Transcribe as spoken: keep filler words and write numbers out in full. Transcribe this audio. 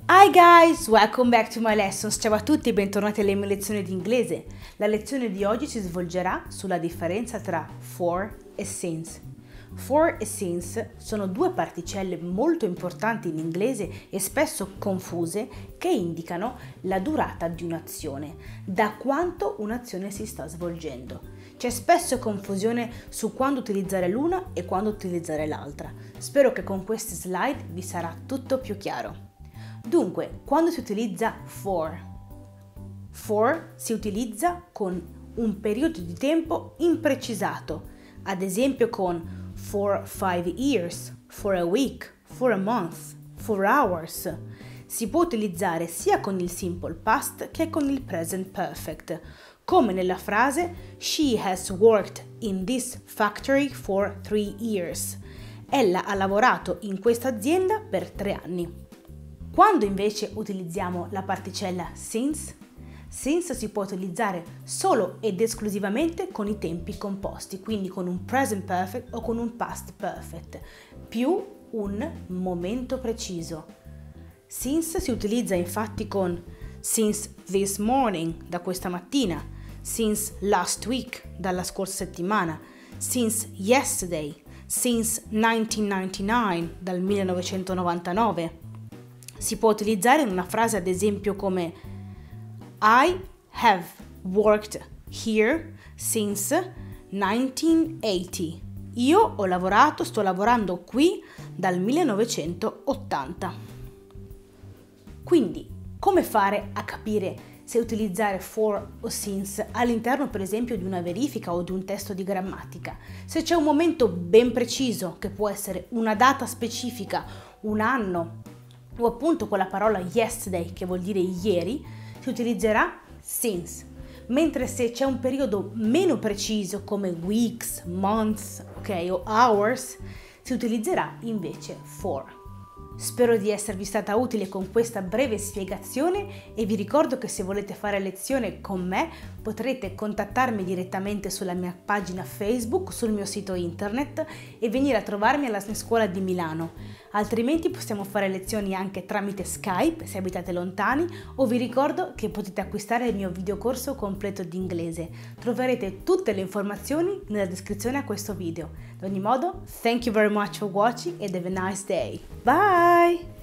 Hi guys, welcome back to my lessons. Ciao a tutti e bentornati alle mie lezioni di inglese. La lezione di oggi si svolgerà sulla differenza tra for e since. For e since sono due particelle molto importanti in inglese e spesso confuse che indicano la durata di un'azione, da quanto un'azione si sta svolgendo. C'è spesso confusione su quando utilizzare l'una e quando utilizzare l'altra. Spero che con queste slide vi sarà tutto più chiaro. Dunque, quando si utilizza for? For si utilizza con un periodo di tempo imprecisato, ad esempio con for five years, for a week, for a month, for hours. Si può utilizzare sia con il simple past che con il present perfect, come nella frase She has worked in this factory for three years. Ella ha lavorato in questa azienda per tre anni. Quando invece utilizziamo la particella since, since si può utilizzare solo ed esclusivamente con i tempi composti, quindi con un present perfect o con un past perfect, più un momento preciso. Since si utilizza infatti con since this morning, da questa mattina, since last week, dalla scorsa settimana, since yesterday, since millenovecentonovantanove, dal millenovecentonovantanove. Si può utilizzare in una frase ad esempio come I have worked here since millenovecentottanta. Io ho lavorato, sto lavorando qui dal millenovecentottanta. Quindi, come fare a capire se utilizzare for o since all'interno per esempio di una verifica o di un testo di grammatica? Se c'è un momento ben preciso, che può essere una data specifica, un anno, o appunto con la parola yesterday, che vuol dire ieri, si utilizzerà since. Mentre se c'è un periodo meno preciso come weeks, months, ok, o hours, si utilizzerà invece for. Spero di esservi stata utile con questa breve spiegazione e vi ricordo che se volete fare lezione con me potrete contattarmi direttamente sulla mia pagina Facebook, sul mio sito internet e venire a trovarmi alla scuola di Milano. Altrimenti possiamo fare lezioni anche tramite Skype se abitate lontani, o vi ricordo che potete acquistare il mio videocorso completo di inglese. Troverete tutte le informazioni nella descrizione a questo video. Ad ogni modo, thank you very much for watching and have a nice day. Bye!